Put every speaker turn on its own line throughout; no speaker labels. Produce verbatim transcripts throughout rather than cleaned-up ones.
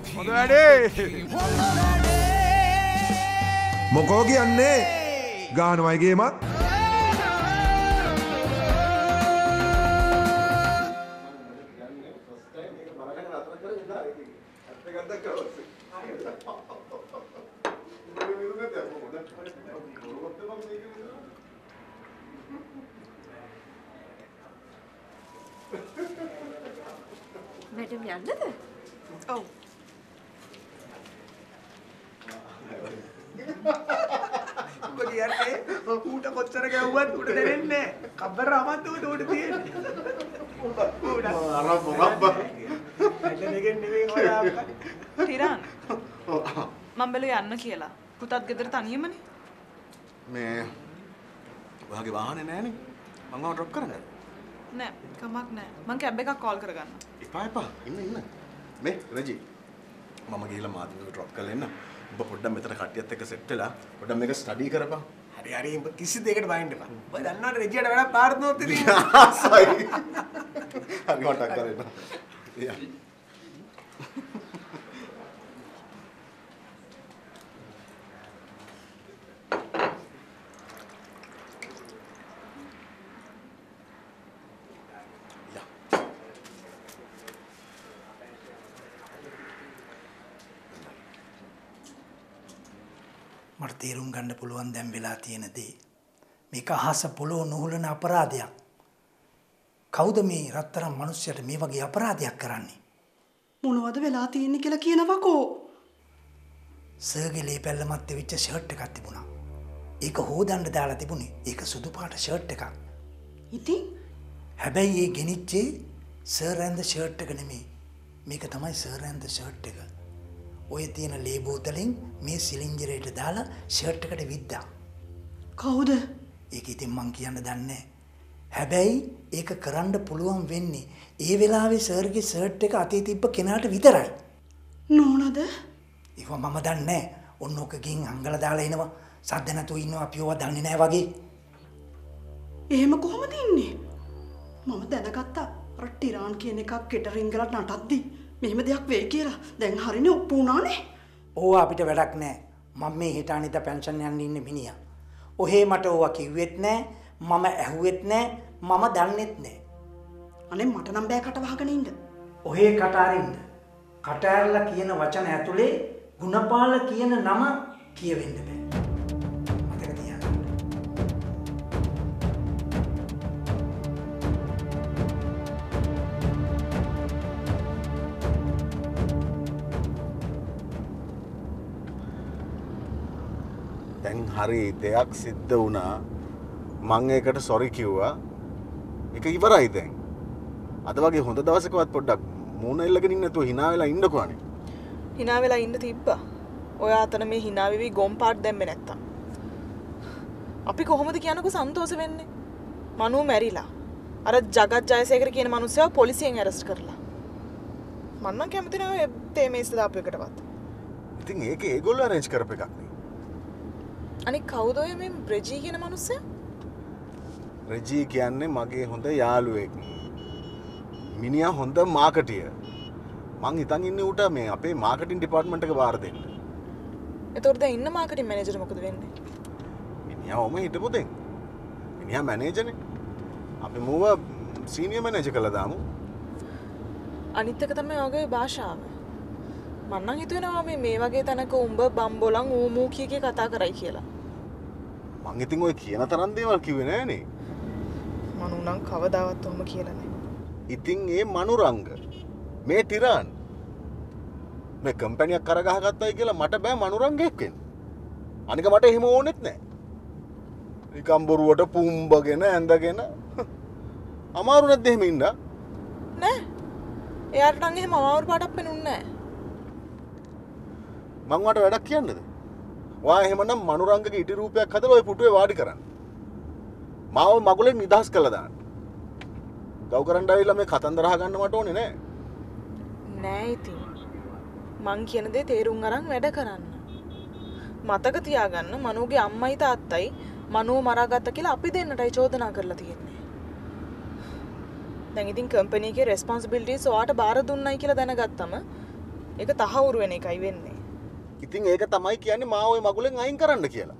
හොඳ වැඩේ.
මොකෝ කියන්නේ? ගානවයි ගේමක්.
मैडम याद ना था? ओह
මොකද යන්නේ ඌට කොච්චර ගැව්වත් ඌට දෙන්නේ කබ්බර රාමත් ඌට ඌට තියෙන්නේ ඌට අර මොකක්ද ඇටලෙගෙන් නෙවෙයි ඔයා
ටිරන් මම බැලුවා යන්න කියලා පුතත් ගෙදර තනියමනේ
මේ ඔයාගේ වාහනේ නෑනේ මම ඔය ඩ්‍රොප් කරන්න
නෑ කමක් නෑ මං කැබ් එකක් කෝල් කරගන්න
එපා එපා ඉන්න ඉන්න මේ රජි මම ගිහලා මාධ්‍යමික ඩ්‍රොප් කරලා එන්න ඔබ පොඩ්ඩක් මෙතන කට්ටියත් එක්ක සෙට් වෙලා පොඩ්ඩක් මේක ස්ටඩි කරපන්
හරි හරි උඹ කිසි දෙයකට බයින්න එපා ඔබ දන්නවද රෙජියට වැඩක් පාර්තනොත් ඉතින්
ආසයි හරි මටක් කරේන යා
මට තේරුම් ගන්න පුළුවන් දැන් වෙලා තියෙන දේ. මේක අහස පොළොව නොහුලන අපරාධයක්. කවුද මේ රත්තරන් මිනිස්සුන්ට මේ වගේ අපරාධයක් කරන්නේ?
මොනවද වෙලා තියෙන්නේ කියලා කියනවකෝ.
සර්ගේ ලේ පැල්ලමත් වෙච්ච ෂර්ට් එකක් තිබුණා. ඒක හොදන්න දාලා තිබුණේ. ඒක සුදු පාට ෂර්ට් එකක්.
ඉතින්
හැබැයි ඒ ගෙනිච්චේ සර් ඇන්ද ෂර්ට් එක නෙමෙයි. මේක තමයි සර් ඇන්ද ෂර්ට් එක. ඔය තියෙන ලේ බෝතලෙන් මේ සිලින්ඩරයට දාලා ෂර්ට් එකට විද්දා.
කවුද?
ඒක ඉතින් මං කියන්න දන්නේ නැහැ. හැබැයි ඒක කරන්න පුළුවන් වෙන්නේ ඒ වෙලාවේ සර්ගේ ෂර්ට් එක අතේ තිබ්බ කෙනාට විතරයි.
නෝනද?
ඒක මම දන්නේ නැහැ. ඔන්න ඔක ගින් අංගල දාලා එනවා. සද්ද නැතුව ඉන්නවා අපි ඕවා දන්නේ නැහැ වගේ.
එහෙම කොහොමද ඉන්නේ? මම දැනගත්තා අර ටිරාන් කියන එකක් කෙටරින් ගලට නටද්දි මෙහෙම දෙයක් වෙයි කියලා. දැන් හරිනේ ඔප්පු වුණානේ.
ඕවා අපිට වැඩක් නැහැ. මම මේ හෙට අනිදා පෙන්ෂන් යන්න ඉන්න මිනිහා. ඔහේ මට ඕවා කිව්වෙත් නැහැ. මම ඇහුවෙත් නැහැ. මම දන්නෙත් නැහැ.
අනේ මට නම් බෑ කට වහගෙන ඉන්න.
ඔහේ කට අරින්න. කට ඇරලා කියන වචන ඇතුලේ ගුණපාල කියන නම කියවෙන්න බෑ. මතක තියාගන්න.
දැන් හරි දෙයක් සිද්ධ වුණා මං ඒකට සොරි කිව්වා ඒක ඉවරයි දැන් අද වගේ හොඳ දවසකවත් පොඩ්ඩක් මූණ එල්ලගෙන ඉන්න නැතුව hina වෙලා ඉන්නකෝ අනේ
hina වෙලා ඉන්න තිබ්බා ඔයා අතන මේ hina වෙවි ගොම් පාට් දැම්මේ නැත්තම් අපි කොහොමද කියනකෝ සන්තෝෂ වෙන්නේ මනු මැරිලා අර ජගත් ජයසේකර කියන මිනිස්සයා පොලිසියෙන් ඇරස්ට් කරලා මම නම් කැමති නෑ තේ මේස් දාපු එකටවත්
ඉතින් ඒක ඒගොල්ලෝ arrange කරපු එකක් නේ
අනික කවුද ඔය මේ රෙජි කියන මිනිස්සයා?
රෙජි කියන්නේ මගේ හොඳ යාළුවෙක්. මිනිහා හොඳ මාකටියර්. මං හිතන් ඉන්නේ ඌට මේ අපේ මාකටිං ඩිපාර්ට්මන්ට් එක බාර දෙන්න.
එතකොට දැන් ඉන්න මාකටිං මැනේජර් මොකද වෙන්නේ?
මිනිහා ඔම හිටපු දෙන්. මිනිහා මැනේජර්නේ. අපි මූව සීනියර් මැනේජර් කළා දාමු.
අනිත් එක තමයි ඔයගේ භාෂාව. මම නම් හිතුවෙනවා මේ මේ වගේ තැනක උඹ බම්බොලන් ඌමූ කිය කිය කතා කරයි කියලා.
මං ඉතින් ඔය කියන තරම් දේවල් කිව්වේ නෑනේ.
මනු නම් කවදාවත් ඔහොම කියලා නෑ.
ඉතින් ඒ මනුරංග මේ ටිරාන් මේ කම්පැනියක් කරගහගත්තයි කියලා මට බෑ මනුරංගෙක් වෙන්න. අනික මට එහෙම ඕනෙත් නෑ. නිකම් බොරුවට පුම්බගෙන ඇඳගෙන අමාරු නැද්ද එහෙම ඉන්න?
නෑ. එයාට නම් එහෙම අමාරු පාටක් පෙනුන්නේ නෑ.
මං වට වැඩක් කියන්නද? වා එහෙමනම් මනුරංගගේ ඉටි රූපයක් හදලා ඔය පුටුවේ වාඩි කරන්න. මාව මගුලෙන් නිදහස් කළා දාන්න. ගව් කරන්න ආවිලා මේ කතන්දර අහගන්න මට ඕනේ නෑ.
නෑ ඉතින්. මං කියන දේ තේරුම් අරන් වැඩ කරන්න. මතක තියාගන්න මනුගේ අම්මයි තාත්තයි මනුව මරාගත්ත කියලා අපි දෙන්නටයි චෝදනා කරලා තියෙන්නේ. දැන් ඉතින් කම්පැනි එකේ රෙස්පොන්සිබිලිටිස් ඔයාට බාර දුන්නයි කියලා දැනගත්තම ඒක තහවුරු වෙන එකයි වෙන්නේ.
ඉතින් ඒක තමයි කියන්නේ මාව ওই මගුලෙන් අයින් කරන්න කියලා.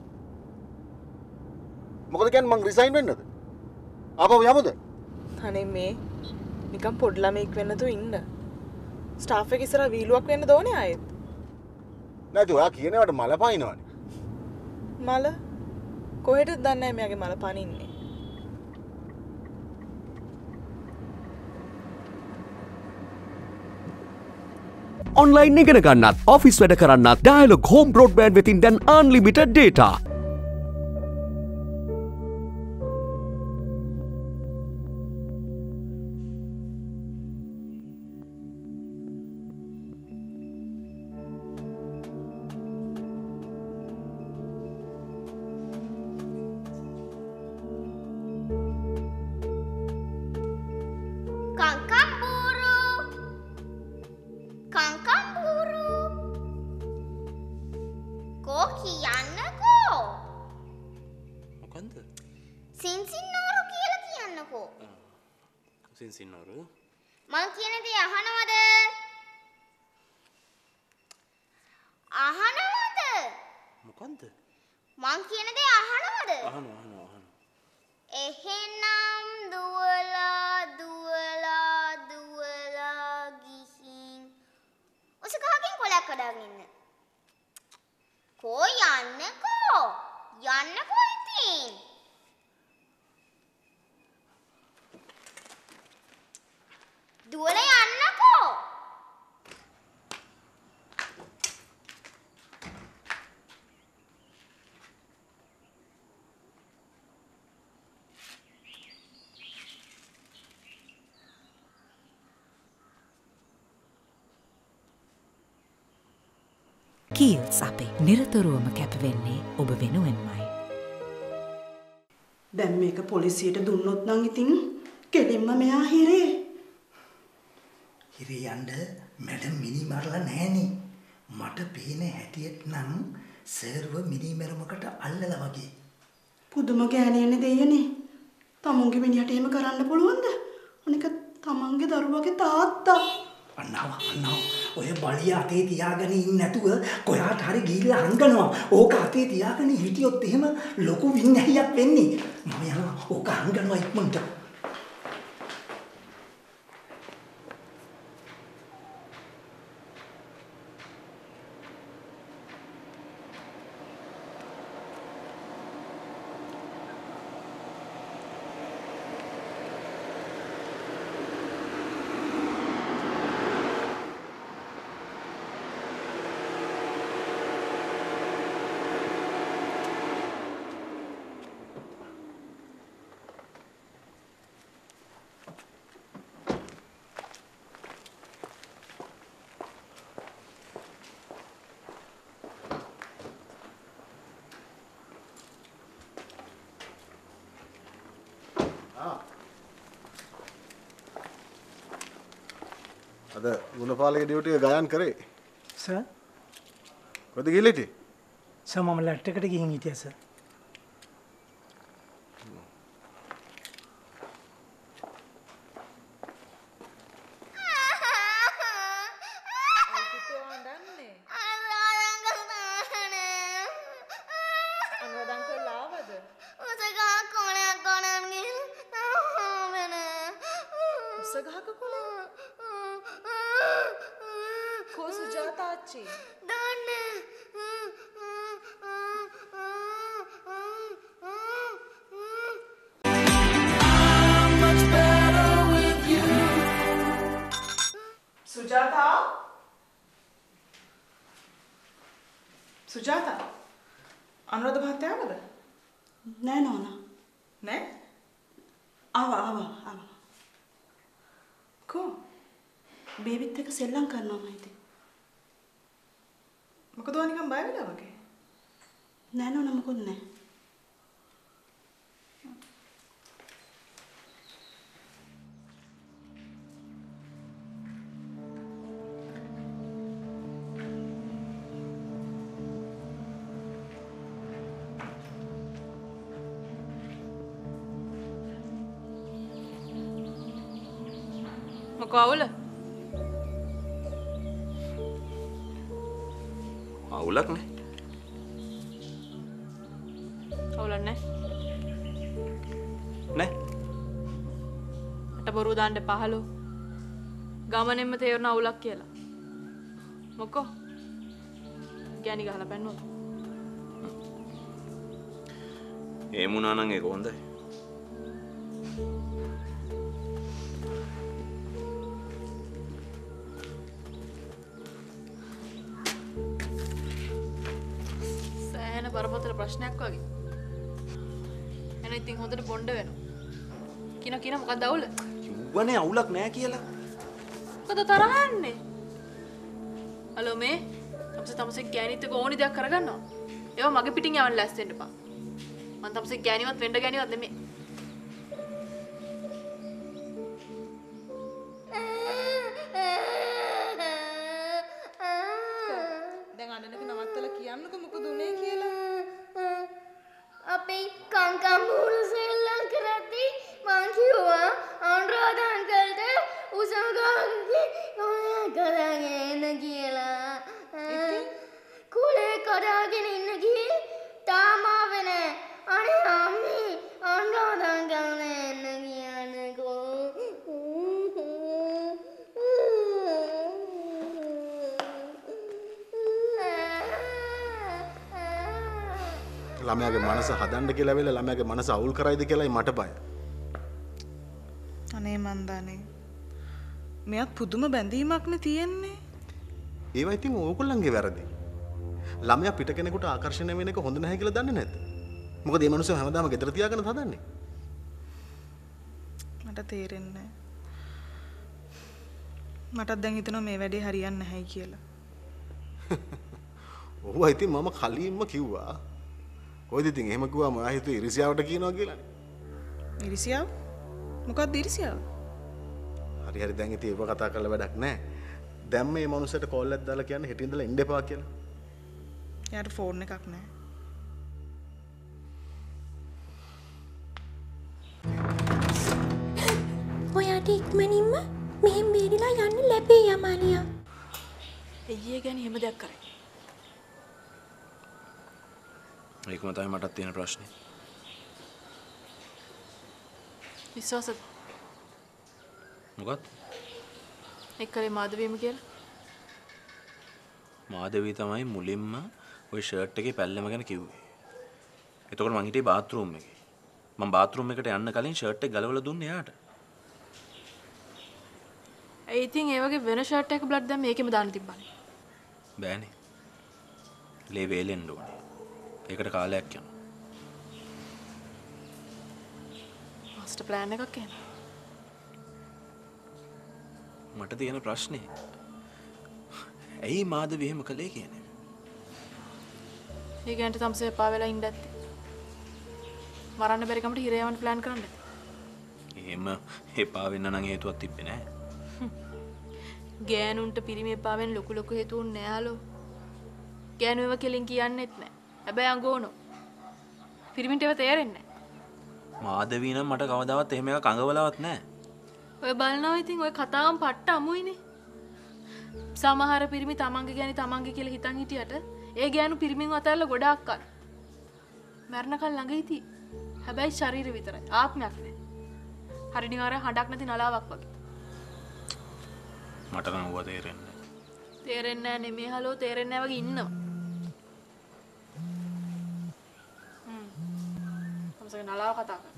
මොකද කියන්නේ මං රිසයින් වෙන්නද? ආපහු යමුද?
අනේ මේ නිකන් පොඩි ළමෙක් වෙන්න තු ඉන්න. ස්ටාෆ් එක ඉස්සරහ වීලුවක් වෙන්න දෝනේ ආයෙත්.
නැති ඔයා කියනවට මල පනිනවනේ.
මල කොහෙටද දන්නේ නැහැ මෙයාගේ මල පනින්නේ.
ඔන්ලයින් ඉගෙන ගන්නත් ඔෆිස් වැඩ කරන්නත් ඩයලොග් හෝම් බ්‍රෝඩ්බෑන්ඩ් වෙතින් දැන් අන්ලිමිටඩ් ඩේටා.
මං කියන දේ අහනවද? අහනවද?
මොකන්ද?
මං කියන දේ අහනවද?
අහනවා අහනවා අහනවා.
එහෙනම් දුවලා දුවලා දුවලා ගිහින් උසකහකින් කොලයක් කඩාගෙන ඉන්න. කෝ යන්නකෝ? යන්නකෝ ඉතින්. දුවලා යන්නකෝ.
කීල්ස් අපේ නිරතුරුවම කැපවෙන්නේ ඔබ වෙනුවෙන්මයි.
දැන් මේක පොලිසියට දුන්නොත් නම් ඉතින් කෙලින්ම මෙයා හිරේ.
හිරේ යන්න මැඩම් මිනි මරලා නැහනේ. මට පේන හැටියට නම් සර්ව මිනි මරමකට අල්ලලා වගේ.
පුදුම ගෑණියනේ දෙයනේ. තමුන්ගේ මිනිහට එහෙම කරන්න පුළුවන්ද? අනික තමන්ගේ දරුවගේ තාත්තා.
අන්නව අන්නව ඔය බලිය අතේ තියාගෙන ඉන්නේ නැතුව කොහාට හරි ගිහිල්ලා හංගනවා. ඕක අතේ තියාගෙන හිටියොත් එහෙම ලොකු වින්නැහියක් වෙන්නේ. මම යනවා ඕක හංගනවා ඉක්මනට.
අද ගුණපාලගේ ඩියුටි එක ගයන් කරේ.
සර්.
කොහෙද ගිහලා හිටියේ?
සර් මම ලැට් එකට ගිහින් හිටියා සර්.
සුජාතා සුජාතා අනුරාධ මහත්තයා ආවද?
නෑ නෝනා.
නෑ?
ආවා ආවා ආවා. කෝ බේබිත් එක්ක සෙල්ලම් කරනවා මම ඉතින්.
මොකද ඔයා නිකන් බය වෙලා වගේ?
නෑ නෝනා මොකොත් නෑ.
මොකවුල?
අවුලක් නෑ.
අවුලක් නෑ.
නෑ.
අට බොරු දාන්න පහලෝ. ගමනෙන්ම තේරෙන අවුලක් කියලා. මොකෝ? ගෑණි ගහලා බැන්නොත්.
ඒ මුණා නම් ඒක හොඳයි.
සෑහෙන බරපතල ප්‍රශ්නයක් වගේ. එන ඉතින් හොඳට බොණ්ඩ වෙනවා. කින කින මොකක්ද අවුල?
කිව්වනේ අවුලක් නෑ කියලා.
මොකද තරහ යන්නේ? හලෝ මේ තමසේ තමසේ ගෑණිත් එක්ක ඕනි දෙයක් කරගන්නවා. ඒවා මගේ පිටින් යවන්න ලෑස්ති වෙන්න එපා. මං තමසේ ගෑණිවත් වෙන්න ගෑණිවත් නෙමෙයි. දැන් අඬනක නවත්තලා කියන්නකො මොකද උනේ කියලා.
අපි කංකම් මුරු සෙල්ලම් කරද්දී මං කිව්වා අනුරාධ අංකල්ට උසගාගේ කරගෙන එන්න කියලා. කුලේ කඩාගෙන ඉන්න ගියේ තාම ආවේ නෑ. අනේ අම්මේ අනුරාධ අංකල් එන්න කියන්නකෝ.
ළමයාගේ මනස හදන්න කියලා වෙලා ළමයාගේ මනස අවුල් කරයිද කියලායි මට බය.
අනේ මන්දානේ. මෙයත් පුදුම බැඳීමක්නේ තියෙන්නේ.
ඒවා ඉතින් ඕගොල්ලන්ගේ වැරදි. ළමයා පිට කෙනෙකුට ආකර්ෂණය වෙන එක හොඳ නැහැ කියලා දන්නේ නැද්ද? මොකද මේ මිනිස්සු හැමදාම ගෙදර තියාගෙන හදන්නේ.
මට තේරෙන්නේ නැහැ. මටත් දැන් හිතෙනවා මේ වැඩේ හරියන්නේ නැහැයි කියලා.
ඔව් ඉතින් මම කලින්ම කිව්වා. කොයිද ඉතින් එහෙම කිව්වම ආ හිතුවේ ඉරිසියාවට කියනවා කියලානේ.
ඉරිසියාව? මොකක්ද ඉරිසියාව?
හරි හරි දැන් ඉතින් ඒක කතා කරලා වැඩක් නැහැ. දැන් මේ මනුස්සයට කෝල් එකක් දාලා කියන්න හෙට ඉඳලා එන්න එපා කියලා.
යාට ෆෝන් එකක් නැහැ.
ඔයාට ඉක්මනින්ම මෙහෙම බේරිලා යන්න ලැබේ යමාලියා.
එయ్యේ ගැන හැම දෙයක් කරේ.
ඒකම තමයි මටත් තියෙන ප්‍රශ්නේ.
විශ්වාසද?
මොකක්ද?
එක්කලේ මාධවීම කියලා.
මාධවී තමයි මුලින්ම ওই ෂර්ට් එකේ පැල්ලම ගැන කිව්වේ. එතකොට මං හිටියේ බාත් รู එකේ. මම බාත් รู එකට යන්න කලින් ෂර්ට් එක ගලවලා දුන්නේ එයාට.
ඒ ඉතින් ඒ වගේ වෙන ෂර්ට් එකක බ්ලඩ් දැම්ම මේකෙම දාන්න තිබ්බනේ.
බෑනේ. ලේ වේලෙන්න ඕනේ. ඒකට කාලයක් යනවා.
මාස්ටර් ප්ලෑන් එකක් එන්න.
මට තියෙන ප්‍රශ්නේ ඇයි මාධවී එහෙම කළේ කියන්නේ?
ඒ ගෑන්ට තමසේ එපා වෙලා ඉඳ ඇත්තේ. මරන්න බැරි කමට හිර යවන්න ප්ලෑන් කරන්නේ.
එහෙම එපා වෙන්න නම් හේතුවක් තිබ්බේ නැහැ.
ගෑනුන්ට පිරිමි එපා වෙන්න ලොකු ලොකු හේතුන් නෑලෝ. ගෑනු ඒවා කෙලින් කියන්නෙත් නෑ. හැබැයි අඟෝනෝ. පිරිමින්ට ඒවා තේරෙන්නේ නෑ.
මාධවී නම් මට කවදාවත් එහෙම එකක් අඟවලවත් නැහැ.
ඔය බලනවා ඉතින් ඔය කතාවම පට්ට අමුයිනේ. සමහර පිරිමි තමන්ගේ ගෑණි තමන්ගේ කියලා හිතන් හිටියට ඒ ගෑනු පිරිමින් අතල්ලා ගොඩාක් කල්. මරණකල් ළඟ හිටි. හැබැයි ශරීර විතරයි. ආත්මයක් නෑ. හරි නිකාර හඬක් නැති නලාවක් වගේ.
මට නම් ඌව තේරෙන්නේ නැහැ.
තේරෙන්නේ නැහැ නෙමෙයි හලෝ තේරෙන්නේ නැහැ වගේ ඉන්නවා. හ්ම්. තමසගේ නලාව කතා කරා.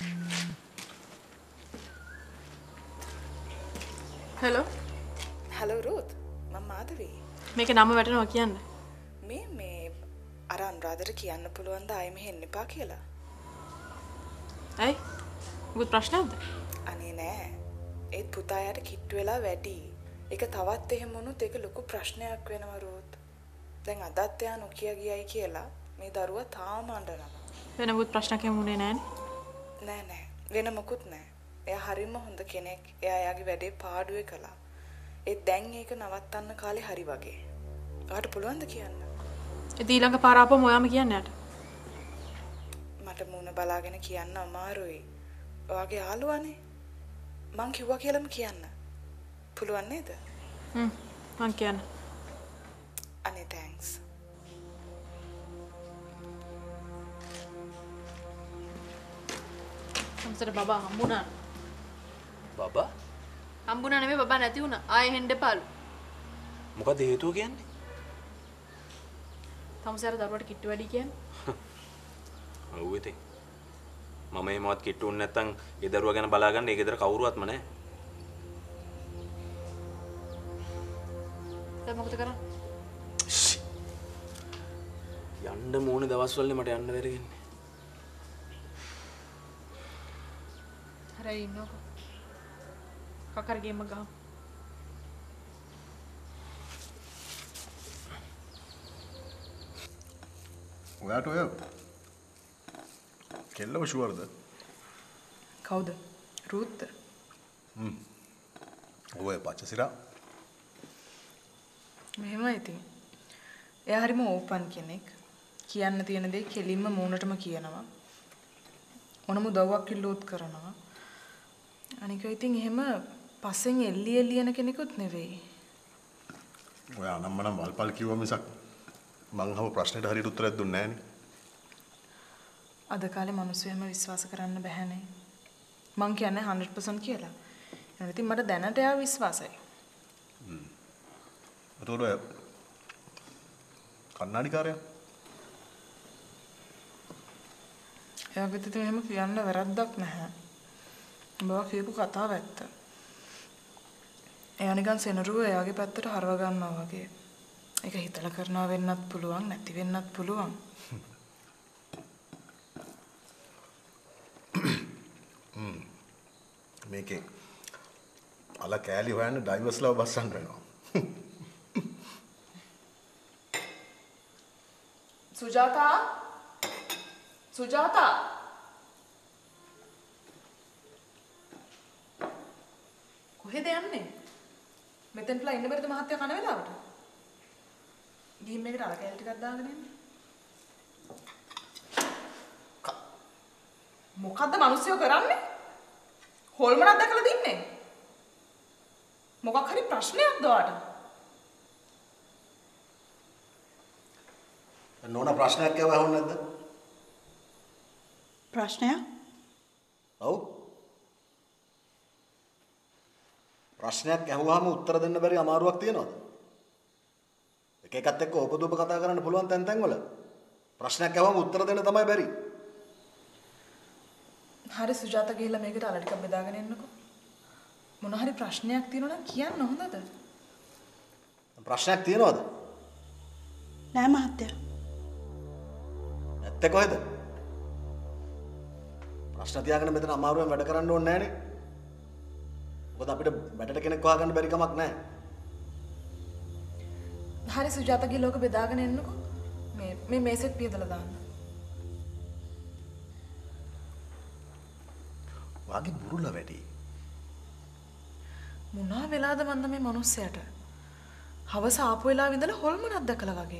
හෙලෝ.
Hello Ruth. මම මාධවී.
මේකේ නම වැටෙනවා කියන්න.
මේ මේ අර අනුරාධට කියන්න පුළුවන් ද ආයෙ මෙහෙ එන්න එපා කියලා.
ඇයි? මොකද ප්‍රශ්නයක්ද?
අනේ නෑ. ඒත් පුතා යාට කිට්ටු වෙලා වැඩි. ඒක තවත් එහෙම වුණොත් ඒක ලොකු ප්‍රශ්නයක් වෙනවා රූත්. දැන් අදත් එයා නොකිය ගියයි කියලා මේ දරුවා තාම අඬනවා.
වෙන මොකද ප්‍රශ්නයක් එමුනේ නෑනේ.
නෑ නෑ. වෙන මොකුත් නෑ. එයා හරිම හොඳ කෙනෙක්. එයා යාගේ වැඩේ පාඩුවේ කළා. ඒත් දැන් ඒක නවත්තන්න කාලේ හරි වගේ. ඔයාට පුළුවන්ද කියන්න?
ඒ ඊළඟ පාර ආපුවම ඔයාම කියන්නේ යට.
මට මූණ බලාගෙන කියන්න අමාරුයි. ඔයාගේ යාළුවානේ. මං කිව්වා කියලාම කියන්න. පුළුවන් නේද?
හ්ම් මං කියන්න.
අනේ තෑන්ක්ස්.
දවසට බබා හම්බුණා.
බබා?
හම්බුණා නෙමෙයි බබා නැති වුණා. ආයෙ හෙන්න එපාලු.
මොකද හේතුව කියන්නේ?
තමුසාර දරුවට කිට්ටු වැඩි කියන්නේ.
ඔව් ඉතින්. මම එහෙමවත් කිට්ටු උන්නේ නැත්තම් ඒ දරුවා ගැන බලාගන්න ඒ ගෙදර කවුරුවත්ම නැහැ.
දැන් මොකද කරන්නේ?
යන්න මොනේ දවස්වලනේ මට යන්න බැරිගන්නේ.
හරි ඉන්නකෝ. කකර ගේම ගහමු.
ඔයාට ඔය කෙල්ලව ෂුවර්ද?
කවුද? රූත්ද?
හ්ම්. ඔය පච්චසිරා.
මෙහෙමයි ඉතින්. එයා හරිම ඕපන් කෙනෙක්. කියන්න තියෙන දේ කෙලින්ම මූණටම කියනවා. මොනම උදව්වක් ඉල්ලුවොත් කරනවා. අනික ඉතින් එහෙම පස්සෙන් එල්ලි එල්ලි යන කෙනෙකුත් නෙවෙයි.
ඔයා නම් මනම් වල්පල් කිව්ව මිසක් මං අහපු ප්‍රශ්නෙට හරියට උත්තරයක් දුන්නේ නැහනේ.
අද කාලේ මිනිස්සු එහෙම විශ්වාස කරන්න බැහැනේ. මං කියන්නේ hundred percent කියලා. එහෙනම් ඉතින් මට දැනට එයා විශ්වාසයි.
හ්ම්. ඒතකොට කන්නාඩිකාරයා?
එයාගෙත් ඉතින් එහෙම කියන්න වැරද්දක් නැහැ. බබා කියපු කතාව ඇත්ත. එයා නිකන් සෙනරුව එයාගේ පැත්තට හරව ගන්නවා වගේ. ඒක හිතලා කරනවා වෙන්නත් පුළුවන් නැති වෙන්නත් පුළුවන්.
හ්ම්. මේකේ අල කෑලි හොයන්න ඩයිවර්ස්ලව බස්සන්න වෙනවා.
සුජාතා සුජාතා කොහෙද යන්නේ? මෙතෙන්ටලා ඉන්න බැරිද මහත්තයා කන වෙලාවට? ගිහින් මේකට අර කෑලි ටිකක් දාගෙන එන්න. මොකද්ද මිනිස්සුયો කරන්නේ? හොල්මනක් දැකලා දින්නේ? මොකක් හරි ප්‍රශ්නයක්ද ඔයාට?
නෝනා ප්‍රශ්නයක් කියව අහුන්නේ නැද්ද?
ප්‍රශ්නයක්?
ඔව්. ප්‍රශ්නයක් ඇහුවාම උත්තර දෙන්න බැරි අමාරුවක් තියෙනවද? එක එකත් එක්ක ඕපදූප කතා කරන්න පුළුවන් තැන් තැන් වල ප්‍රශ්නයක් ඇහුවාම උත්තර දෙන්න තමයි බැරි.
හරි සුජාතා ගිහිල්ලා මේකට අල ටිකක් බෙදාගෙන එන්නකෝ. මොන හරි ප්‍රශ්නයක් තියෙනවා නම් කියන්න හොඳද?
ප්‍රශ්නයක් තියෙනවද?
නෑ මහත්තයා.
ඇත්ත කොහෙද? ප්‍රශ්න තියාගෙන මෙතන අමාරුවෙන් වැඩ කරන්න ඕනේ නෑනේ. මොකද අපිට බැටට කෙනෙක් හොයාගන්න බැරි කමක් නෑ.
හරි සුජාතා ගිහිල්ලා ඔක බෙදාගෙන එන්නකෝ. මේ මේ මේසෙත් පියදලා දාන්න.
වාගේ බුරුල වැඩි.
මොනවා වෙලාද මන්ද මේ මිනිස්සයාට? හවස ආපු වෙලාවෙ ඉඳලා හොල්මනක් දැකලා වගේ.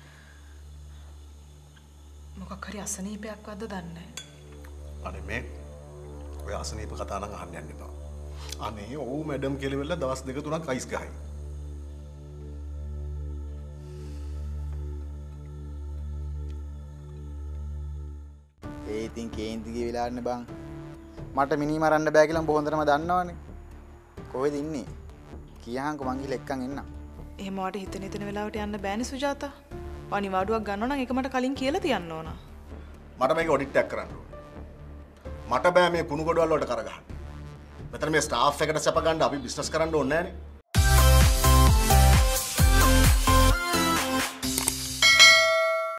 මොකක් හරි අසනීපයක් වද්ද දන්නේ නැහැ.
අනේ මේ ඔය අසනීප කතා නම් අහන්න යන්න එපා. අනේ ඔව් මැඩම් කියලා වෙලා දවස් දෙක තුනක් අයිස් ගහයි.
ඒ ඉතින් කේන්ති ගිය වෙලාවනේ බං. මට මිනි මරන්න බෑ කියලා උඹ හොඳටම දන්නවනේ. කොහෙද ඉන්නේ? කියහන්කෝ මං ගිහලා එක්කන් එන්නම්.
එහෙම වට හිතෙන හිතෙන වෙලාවට යන්න බෑනේ සුජාතා. අනිවාඩුවක් ගන්නවා නම් ඒක මට කලින් කියලා තියන්න ඕන.
මට මේක ඔඩිට් එකක් කරන්න ඕන. මට බෑ මේ කුණු ගොඩවල් වලට කරගහන්න. මෙතන මේ ස්ටාෆ් එකට සැප ගන්න අපි බිස්නස් කරන්න ඕනේ නෑනේ.